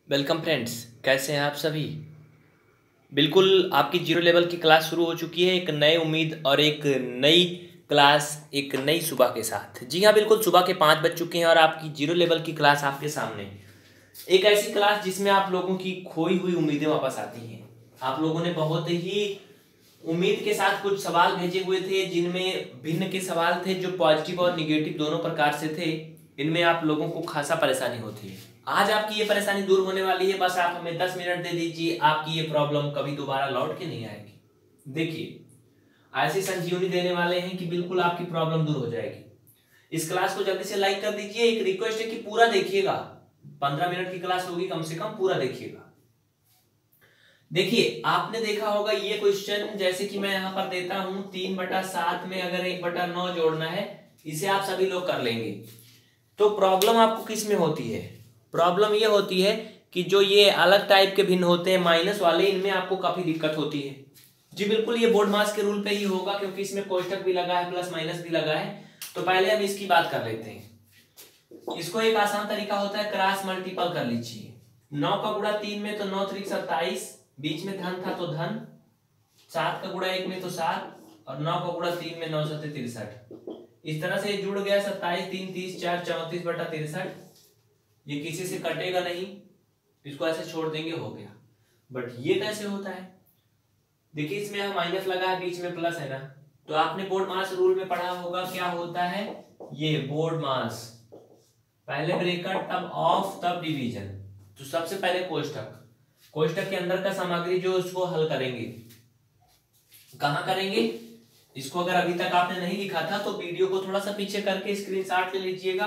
Welcome friends, कैसे हैं आप सभी। बिल्कुल आपकी जीरो लेवल की क्लास शुरू हो चुकी है, एक नई उम्मीद और एक नई क्लास, एक नई सुबह के साथ। जी हाँ, बिल्कुल सुबह के 5 बज चुके हैं और आपकी जीरो लेवल की क्लास आपके सामने। एक ऐसी क्लास जिसमें आप लोगों की खोई हुई उम्मीदें वापस आती हैं। आप लोगों ने बहुत ही उम्मीद के साथ कुछ सवाल भेजे हुए थे, जिनमें भिन्न के सवाल थे जो पॉजिटिव और निगेटिव दोनों प्रकार से थे। इनमें आप लोगों को खासा परेशानी होती है। आज आपकी ये परेशानी दूर होने वाली है। बस आप हमें 10 मिनट दे दीजिए, आपकी ये प्रॉब्लम कभी दोबारा लौट के नहीं आएगी। देखिए, ऐसी संजीवनी देने वाले हैं कि बिल्कुल आपकी प्रॉब्लम दूर हो जाएगी। इस क्लास को जल्दी से लाइक कर दीजिए। एक रिक्वेस्ट है कि पूरा देखिएगा, 15 मिनट की क्लास होगी, कम से कम पूरा देखिएगा। देखिए, आपने देखा होगा ये क्वेश्चन, जैसे कि मैं यहां पर देता हूं 3/7 में अगर 1/9 जोड़ना है, इसे आप सभी लोग कर लेंगे। तो प्रॉब्लम आपको किस में होती है? प्रॉब्लम ये होती है कि जो ये अलग टाइप के भिन्न होते हैं माइनस वाले, इनमें आपको काफी दिक्कत होती है। जी बिल्कुल, ये बोर्ड मास के रूल पे ही होगा, क्योंकि इसमें कोष्टक भी लगा है, प्लस माइनस भी लगा है। तो पहले हम इसकी बात कर लेते हैं। इसको एक आसान तरीका होता है, क्रॉस मल्टीपल कर लीजिए। 9 का गुणा 3 में तो 9 3 27, बीच में धन था तो धन, 7 का गुणा 1 में तो 7, और 9 का गुणा 3 में 9 7 63। इस तरह से जुड़ गया 27 3 30 4 34/63। ये किसी से कटेगा नहीं, इसको ऐसे छोड़ देंगे, हो गया। बट ये कैसे होता है? देखिए, इसमें हम माइनस लगा है, बीच में प्लस है ना। तो आपने बोर्ड मास रूल में पढ़ा होगा, क्या होता है ये बोर्ड मास, पहले ब्रैकेट तब ऑफ तब डिवीजन। तो सबसे पहले कोष्टक, कोष्टक के अंदर का सामग्री जो उसको हल करेंगे। कहां करेंगे इसको? अगर अभी तक आपने नहीं लिखा था तो वीडियो को थोड़ा सा पीछे करके स्क्रीनशॉट ले लीजिएगा।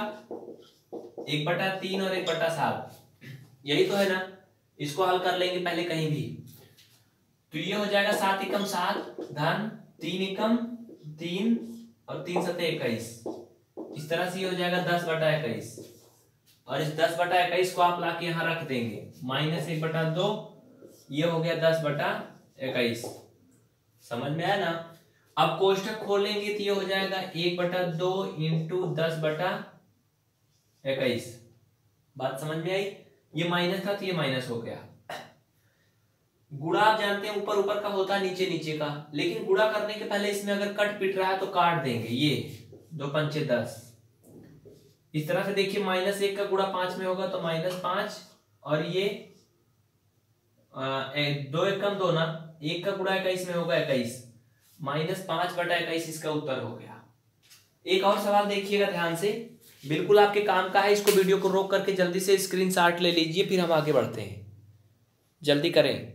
1/3 और 1/7, यही तो है ना। इसको हल कर लेंगे पहले कहीं भी। तो ये हो जाएगा 7 एकम 7 धन 3 एकम 3 और 3 7 21। इस तरह से ये हो जाएगा 10/21। और इस 10/21 को आप लाके यहाँ रख देंगे, -1/2, ये हो गया 10/21। समझ में आया ना। अब कोष्टक खोलेंगे तो ये हो जाएगा 1/2 इंटू 10/21। बात समझ में आई? ये माइनस था तो ये माइनस हो गया। गुणा आप जानते हैं ऊपर ऊपर का होता है, नीचे नीचे का, लेकिन गुणा करने के पहले इसमें अगर कट पिट रहा है तो काट देंगे। ये 2 पंचे 10। इस तरह से देखिए, -1 का गुणा 5 में होगा तो -5, और ये 2 एकम 2 ना, 1 का गुणा 21 में होगा 21, -5/21 इसका उत्तर हो गया। एक और सवाल देखिएगा ध्यान से, बिल्कुल आपके काम का है। इसको वीडियो को रोक करके जल्दी से स्क्रीनशॉट ले लीजिए, फिर हम आगे बढ़ते हैं। जल्दी करें।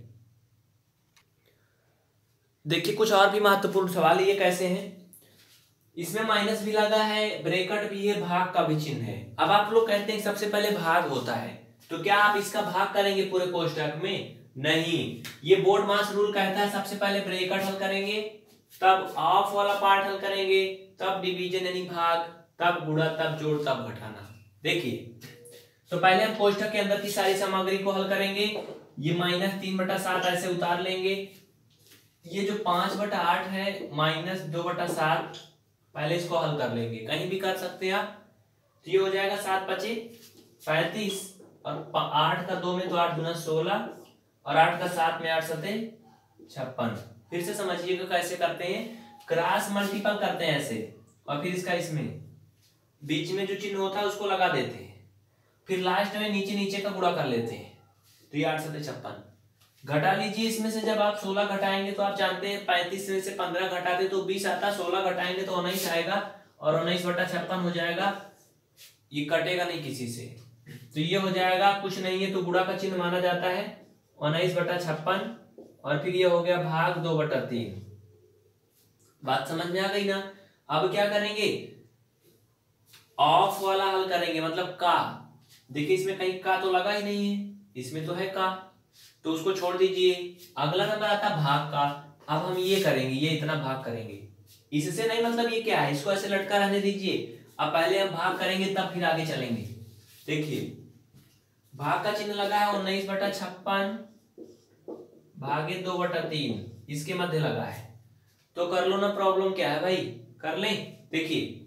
देखिए, कुछ और भी महत्वपूर्ण सवाल ये कैसे हैं। इसमें माइनस भी लगा है, ब्रैकेट भी है, भाग का भी चिन्ह है। अब आप लोग कहते हैं सबसे पहले भाग होता है, तो क्या आप इसका भाग करेंगे पूरे कोष्टक में? नहीं। ये बोर्ड मास रूल कहता है सबसे पहले ब्रैकेट हल करेंगे, तब ऑफ वाला पार्ट हल करेंगे, तब डिवीजन यानी भाग, तब गुणा, तब जोड़, तब घटाना। देखिए, तो पहले हम कोष्टक के अंदर की सारी सामग्री को हल करेंगे। ये -3/7 ऐसे उतार लेंगे। ये जो 5/8 है, -2/7, पहले इसको हल कर लेंगे, कहीं भी कर सकते हैं आप। तो ये हो जाएगा 7 5 35, और 8 का 2 में तो 8 दूना 16, और 8 का 7 में 8 7 56। फिर से समझिएगा कैसे करते हैं, क्रॉस मल्टीपल करते हैं ऐसे, और फिर इसका इसमें बीच में जो चिन्ह होता है उसको लगा देते हैं, फिर लास्ट में नीचे नीचे का गुणा कर लेते हैं। तो ये 8 7 56 घटा लीजिए। इसमें से जब आप 16 घटाएंगे तो आप जानते हैं 35 में से 15 घटाते तो 20 आता, 16 घटाएंगे तो 19 आएगा, और 19/56 हो जाएगा। ये कटेगा नहीं किसी से, तो ये हो जाएगा, कुछ नहीं है तो गुणा का चिन्ह माना जाता है, 19/56, और फिर ये हो गया भाग 2/3। बात समझ में आ गई ना। अब क्या करेंगे, ऑफ वाला हल करेंगे, मतलब का। देखिए, इसमें कहीं का तो लगा ही नहीं है, इसमें तो है का, तो उसको छोड़ दीजिए। अगला नंबर आता है भाग का। अब हम ये करेंगे, ये इतना भाग करेंगे, इससे नहीं, मतलब ये क्या है, इसको ऐसे लटका रहने दीजिए। अब पहले हम भाग करेंगे तब फिर आगे चलेंगे। देखिए, भाग का चिन्ह लगा है, 19/56 भागे 2/3, इसके मध्य लगा है। तो कर लो ना, प्रॉब्लम क्या है भाई, कर लें। देखिए,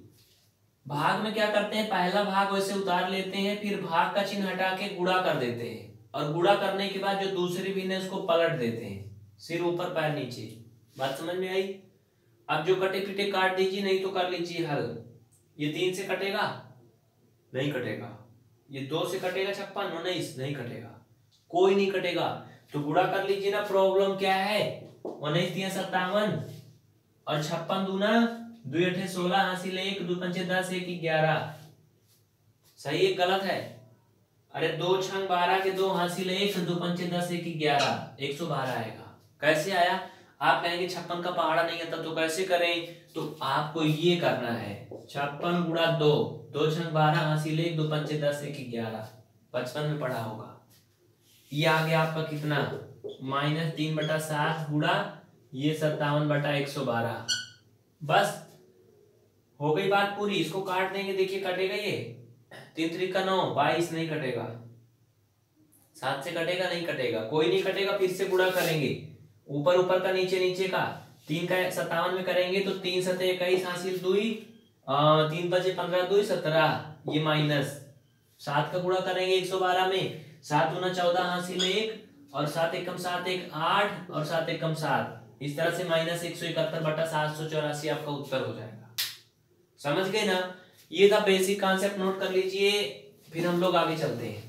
भाग में क्या करते हैं, पहला भाग वैसे उतार लेते हैं, फिर भाग का चिन्ह हटा के गुणा कर देते हैं, और गुणा करने के बाद जो दूसरी भिन्न है उसको पलट देते हैं, सिर ऊपर पैर नीचे। बात समझ में आई? अब जो कटे पीटे काट दीजिए, नहीं तो कर लीजिए हल। ये 3 से कटेगा, नहीं कटेगा। ये 2 से कटेगा 56, 19 नहीं कटेगा, कोई नहीं कटेगा। तो गुणा कर लीजिए ना। प्रॉब्लम क्या है? 19 3 57 और 56 दूना 2 8 16 हासिल 1 2 5 10 1 11। सही है गलत है? अरे 2 6 12 के 2 हासिल 1 2 5 10 1 11 112 आएगा। कैसे आया? आप कहेंगे 56 का पहाड़ा नहीं आता तो कैसे करें? तो आपको ये करना है 56 गुणा 2, 2 6 12 हासिल 1 2 5 10 1 11। 55 में पढ़ा होगा। ये आ गया आपका कितना? -3/7 गुणा ये 57/112। बस हो गई बात पूरी। इसको काट देंगे, देखिए कटेगा ये 3 3 का 9 22 नहीं कटेगा। 7 से कटेगा, नहीं कटेगा, कोई नहीं कटेगा। फिर से गुणा करेंगे, ऊपर ऊपर का नीचे नीचे का। 3 का 57 में करेंगे तो 3 7 21 हासिल 2 3 5 15 2 17। ये माइनस 7 का गुणा करेंगे 112 में, 7 दूना 14 हासिल 1 और 7 एकम 7 1 8 और 7 एकम 7। इस तरह से -171/784 आपका उत्तर हो जाएगा। समझ गए ना? ये था बेसिक कॉन्सेप्ट, नोट कर लीजिए। फिर हम लोग आगे चलते हैं।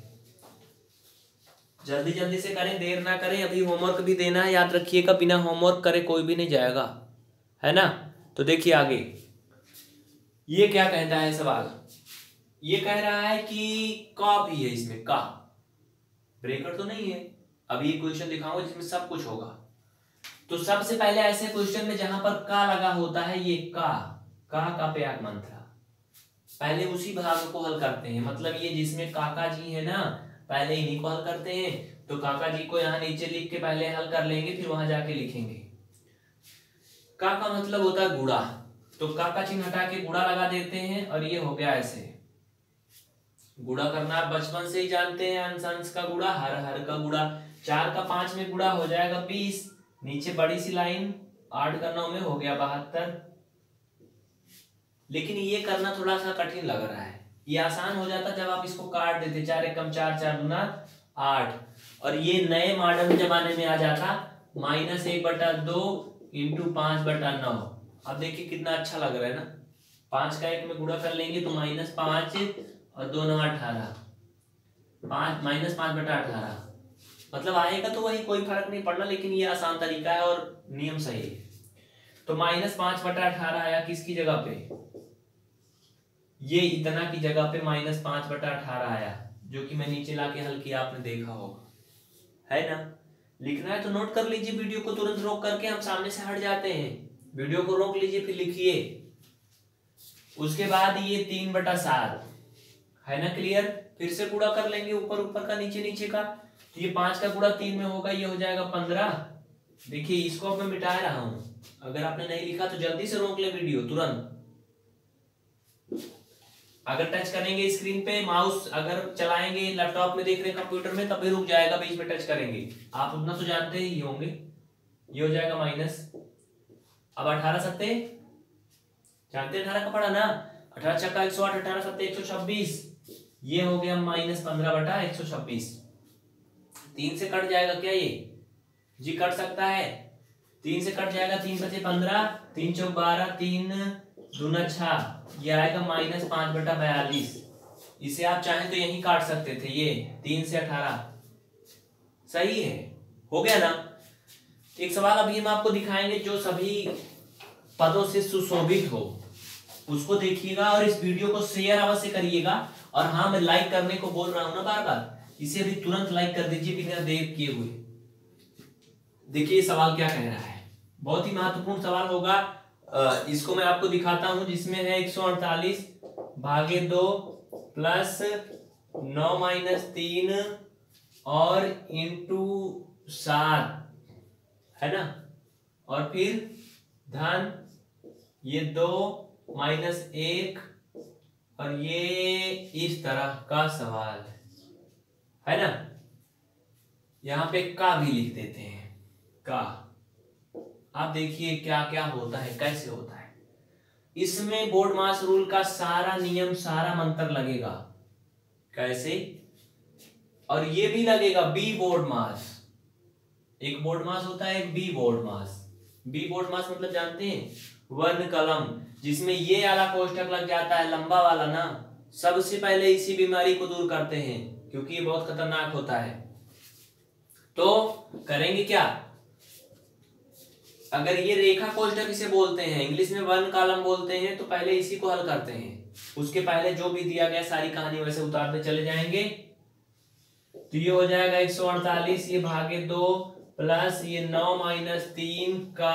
जल्दी जल्दी से करें, देर ना करें। अभी होमवर्क भी देना है, याद रखिएगा। बिना होमवर्क करे कोई भी नहीं जाएगा, है ना? तो देखिए आगे ये क्या कहता है सवाल। ये कह रहा है कि का भी है इसमें, का ब्रेकेट तो नहीं है। अभी ये क्वेश्चन दिखाऊंगा जिसमें सब कुछ होगा। तो सबसे पहले ऐसे क्वेश्चन में जहां पर का लगा होता है, ये का प्रयाग मंत्र, पहले उसी भाग को हल करते हैं। मतलब ये जिसमें काका जी है ना, पहले इन्हीं को हल करते हैं। तो काका जी को यहाँ नीचे लिख के पहले हल कर लेंगे, फिर वहां जाके लिखेंगे। का मतलब होता है गुणा, तो का चिन्ह हटा के गुणा लगा देते हैं और ये हो गया ऐसे। गुणा करना आप बचपन से ही जानते हैं, अंश अंश का गुणा, हर हर का गुणा। 4 का 5 में गुणा हो जाएगा 20, नीचे बड़ी सी लाइन, 8 का 9 में हो गया 72। लेकिन ये करना थोड़ा सा कठिन लग रहा है। ये आसान हो जाता जब आप इसको काट देते, 4 एकम 4 4 दूना 8। और ये नए मॉडर्न जमाने में आ जाता -1/2 × 5/9। अब देखिए कितना अच्छा लग रहा है ना। 5 का 1 में गुणा कर लेंगे तो -5 और 2 9 18, -5/18। मतलब आएगा तो वही, कोई फर्क नहीं पड़ना। लेकिन ये आसान तरीका है और नियम सही है। तो -5/18 आया किसकी जगह पे? ये इतना की जगह पे -5/18 आया, जो कि मैं नीचे लाके हल किया, आपने देखा होगा, है ना? लिखना है तो नोट कर लीजिए। वीडियो को तुरंत रोक करके हम सामने से हट जाते हैं। वीडियो को रोक लीजिए, फिर लिखिए। उसके बाद ये 3/7 है ना, क्लियर? फिर से गुणा कर लेंगे, ऊपर ऊपर का नीचे नीचे का। तो ये 5 का गुणा 3 में होगा, ये हो जाएगा 15। देखिए इसको अब मैं मिटा रहा हूं। अगर आपने नहीं लिखा तो जल्दी से रोक ले वीडियो तुरंत। अगर टच करेंगे स्क्रीन पे, माउस अगर चलाएंगे, लैपटॉप में देख रहे हैं, कंप्यूटर में, तब भी रुक जाएगा, बीच में टच करेंगे। आप उतना तो जानते ही होंगे। ये हो जाएगा माइनस। अब 18 सत्ते जानते हैं, 18 का पढ़ा ना। 18 छक्का 108, 18 सत्ते 126। ये हो गया -15/126। 3 से कट जाएगा क्या ये? जी कट सकता है, 3 से कट जाएगा। 3 बचे 15, 3 चौक 12, 3 दूना 6। ये आएगा -5/42। इसे आप चाहें तो यहीं काट सकते थे, ये 3 से 18। सही है, हो गया ना? एक सवाल अभी हम आपको दिखाएंगे जो सभी पदों से सुशोभित हो, उसको देखिएगा और इस वीडियो को शेयर अवश्य करिएगा। और हाँ, मैं लाइक करने को बोल रहा हूं ना बार बार, इसे भी तुरंत लाइक कर दीजिए बिना देर किए हुए। देखिए सवाल क्या कह रहा है, बहुत ही महत्वपूर्ण सवाल होगा। इसको मैं आपको दिखाता हूं, जिसमें है 148 भागे 2 प्लस 9 - 3 और इंटू 7, है ना? और फिर धन ये 2 - 1 और ये इस तरह का सवाल है ना। यहां पे का भी लिख देते हैं, का। आप देखिए क्या क्या होता है, कैसे होता है। इसमें बोर्ड मास रूल का सारा नियम, सारा मंत्र लगेगा। कैसे? और ये भी लगेगा बी बोर्ड मास। एक बोर्ड मास होता है, एक B board mass. B board mass मतलब जानते हैं, वर्ण कलम, जिसमें ये वाला कोष्ठक लग जाता है लंबा वाला ना, सबसे पहले इसी बीमारी को दूर करते हैं क्योंकि ये बहुत खतरनाक होता है। तो करेंगे क्या, अगर ये रेखा कोष्ठक इसे बोलते हैं, इंग्लिश में वर्ण कॉलम बोलते हैं, तो पहले इसी को हल करते हैं। उसके पहले जो भी दिया गया सारी कहानी वैसे उतारते चले जाएंगे। तो ये हो जाएगा 148 ये भागे 2 प्लस ये 9 माइनस 3 का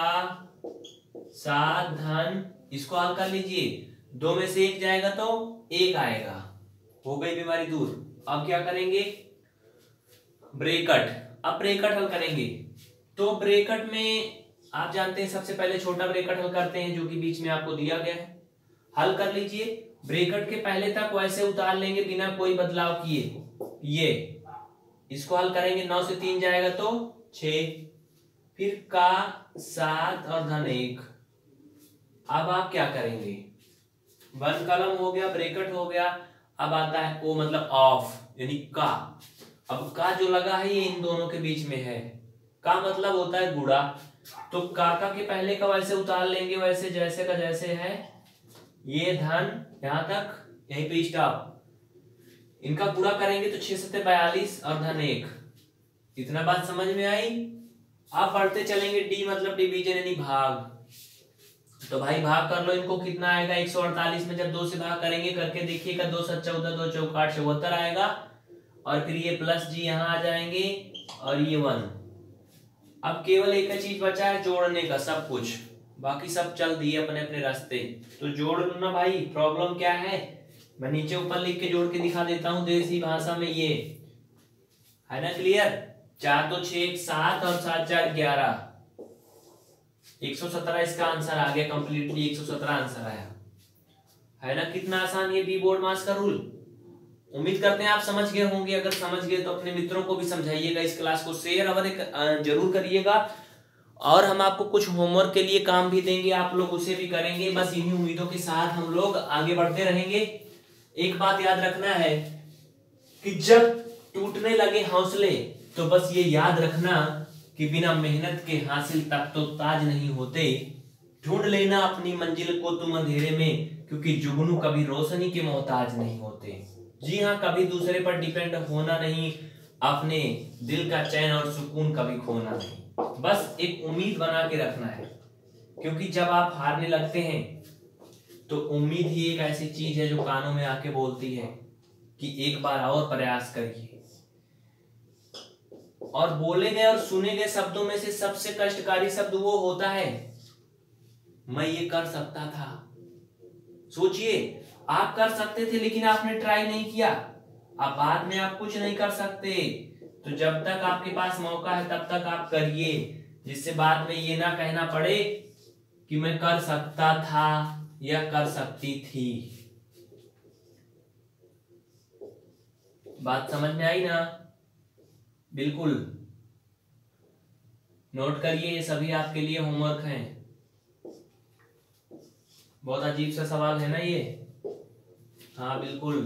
7 धन, इसको हल कर लीजिए। 2 में से 1 जाएगा तो 1 आएगा, हो गई बीमारी दूर। अब क्या करेंगे, ब्रैकेट। अब ब्रैकेट हल करेंगे। तो ब्रैकेट में आप जानते हैं सबसे पहले छोटा ब्रैकेट हल करते हैं जो कि बीच में आपको दिया गया है, हल कर लीजिए। ब्रैकेट के पहले तक वैसे उतार लेंगे बिना कोई बदलाव किए। ये इसको हल करेंगे, 9 से 3 जाएगा तो 6, फिर का 7 और धन 1। अब आप क्या करेंगे, वन कलम हो गया, ब्रैकेट हो गया। अब आता है ओ मतलब ऑफ, यानी का। अब का जो लगा है ये इन दोनों के बीच में है, का मतलब होता है गुणा। तो काका के पहले का वैसे उतार लेंगे, वैसे जैसे का जैसे है। ये धन यहां तक, यहीं पे स्टॉप। इनका गुणा करेंगे तो 6 7 42 और धन 1। इतना बात समझ में आई। आप बढ़ते चलेंगे, डी मतलब डिवीजन यानी भाग। तो भाई भाग कर लो इनको, कितना आएगा 148 में जब 2 से भाग करेंगे, करके देखिएगा 2 7 14 2 चौक 8 74 आएगा। और फिर ये प्लस जी यहाँ आ जाएंगे और ये 1। अब केवल एक चीज बचा है जोड़ने का, सब कुछ बाकी सब चल दिए अपने अपने रास्ते। तो जोड़ लो ना भाई, प्रॉब्लम क्या है मैं नीचे ऊपर लिख के जोड़ के दिखा देता हूं देसी भाषा में। ये है ना क्लियर, 4 2 6 7 और 7 4 11, 117 इसका आंसर आ गया कंप्लीटली, 117 आंसर आया। है ना कितना आसान ये बी बोर्ड मास का रूल। उम्मीद करते हैं आप समझ गए होंगे। अगर समझ गए तो अपने मित्रों को भी समझाइएगा, इस क्लास को शेयर और जरूर करिएगा। और हम आपको कुछ होमवर्क के लिए काम भी देंगे, आप लोग उसे भी करेंगे। बस इन्हीं उम्मीदों के साथ हम लोग आगे बढ़ते रहेंगे। एक बात याद रखना है कि जब टूटने लगे हौसले तो बस ये याद रखना कि बिना मेहनत के हासिल तक तो ताज नहीं होते। ढूंढ लेना अपनी मंजिल को तुम अंधेरे में, क्योंकि जुगनू कभी रोशनी के मोहताज नहीं होते। जी हाँ, कभी दूसरे पर डिपेंड होना नहीं, अपने दिल का चैन और सुकून कभी खोना नहीं। बस एक उम्मीद बना के रखना है, क्योंकि जब आप हारने लगते हैं तो उम्मीद ही एक ऐसी चीज है जो कानों में आके बोलती है कि एक बार और प्रयास करिए। और बोले गए और सुने गए शब्दों में से सबसे कष्टकारी शब्द वो होता है मैं ये कर सकता था। सोचिए, आप कर सकते थे लेकिन आपने ट्राई नहीं किया। अब बाद में आप कुछ नहीं कर सकते, तो जब तक आपके पास मौका है तब तक आप करिए, जिससे बाद में ये ना कहना पड़े कि मैं कर सकता था या कर सकती थी। बात समझ में आई ना? बिल्कुल नोट करिए, ये सभी आपके लिए होमवर्क हैं। बहुत अजीब सा सवाल है ना ये। हाँ बिल्कुल,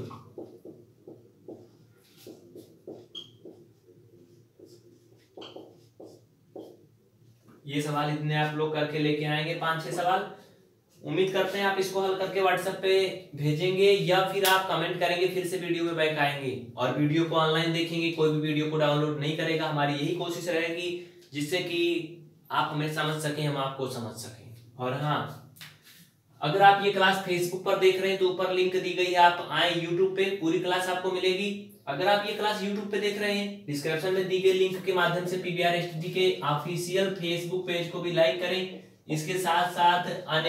ये सवाल इतने आप लोग करके लेके आएंगे, 5-6 सवाल। उम्मीद करते हैं आप इसको हल करके व्हाट्सएप पे भेजेंगे या फिर आप कमेंट करेंगे, फिर से वीडियो में बैक आएंगे और वीडियो को ऑनलाइन देखेंगे। कोई भी वीडियो को डाउनलोड नहीं करेगा। हमारी यही कोशिश रहेगी जिससे कि आप हमें समझ सकें, हम आपको समझ सकें। और हाँ, अगर आप ये क्लास फेसबुक पर देख रहे हैं तो ऊपर लिंक दी गई है, आप आए यूट्यूब पे, पूरी क्लास आपको मिलेगी। अगर आप ये क्लास यूट्यूब पे देख रहे हैं, डिस्क्रिप्शन में दी गई लिंक के माध्यम से PBRSTD के ऑफिशियल फेसबुक पेज को भी लाइक करें। इसके साथ साथ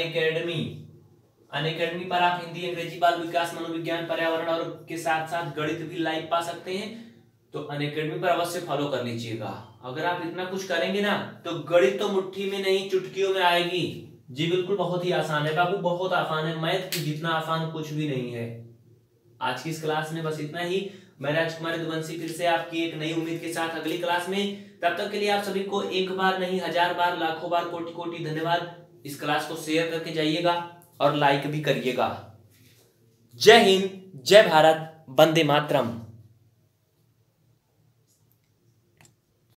अनअकैडमी पर आप हिंदी, अंग्रेजी, बाल विकास, मनोविज्ञान, पर्यावरण और के साथ साथ गणित भी लाइव पा सकते हैं। तो अनअकैडमी पर अवश्य फॉलो कर लीजिएगा। अगर आप इतना कुछ करेंगे ना तो गणित तो मुट्ठी में नहीं चुटकियों में आएगी। जी बिल्कुल, बहुत ही आसान है बाबू, बहुत आसान है। मैथ की जितना आसान कुछ भी नहीं है। आज की इस क्लास में बस इतना ही। मैं राजकुमार यदुवंशी फिर से आपकी एक नई उम्मीद के साथ अगली क्लास में। तब तक के लिए आप सभी को एक बार नहीं 1000 बार, लाखों बार, कोटि कोटि धन्यवाद। इस क्लास को शेयर करके जाइएगा और लाइक भी करिएगा। जय हिंद, जय भारत, वंदे मातरम।